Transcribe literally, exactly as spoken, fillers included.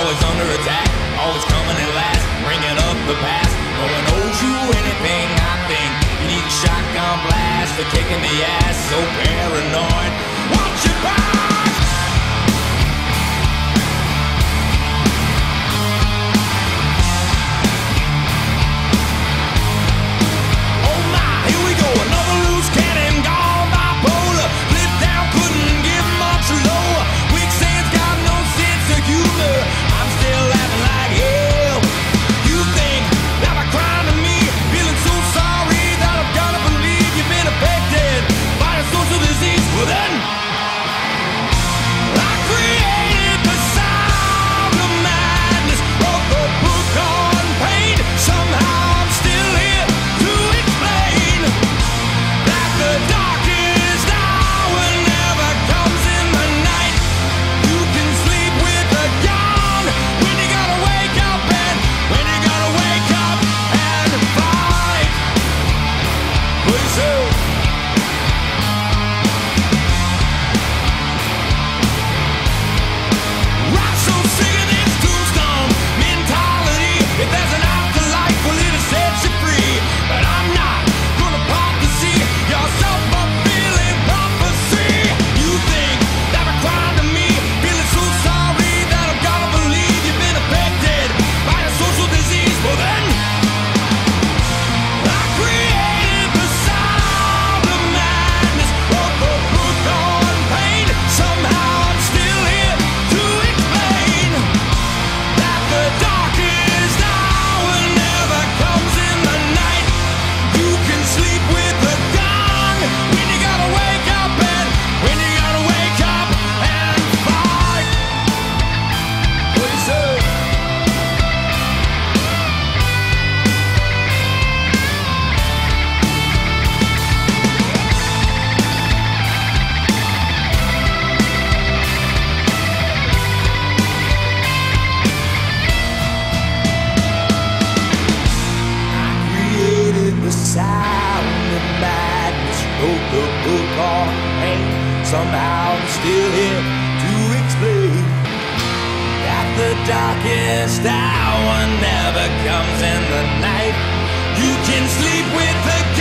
always under attack, always coming at last, bringing up the past. No one owes you anything, I think. You need a shotgun blast for kicking the ass, so paranoid. Watch your back! Wrote the book on pain. Somehow I'm still here to explain that the darkest hour never comes in the night. You can sleep with the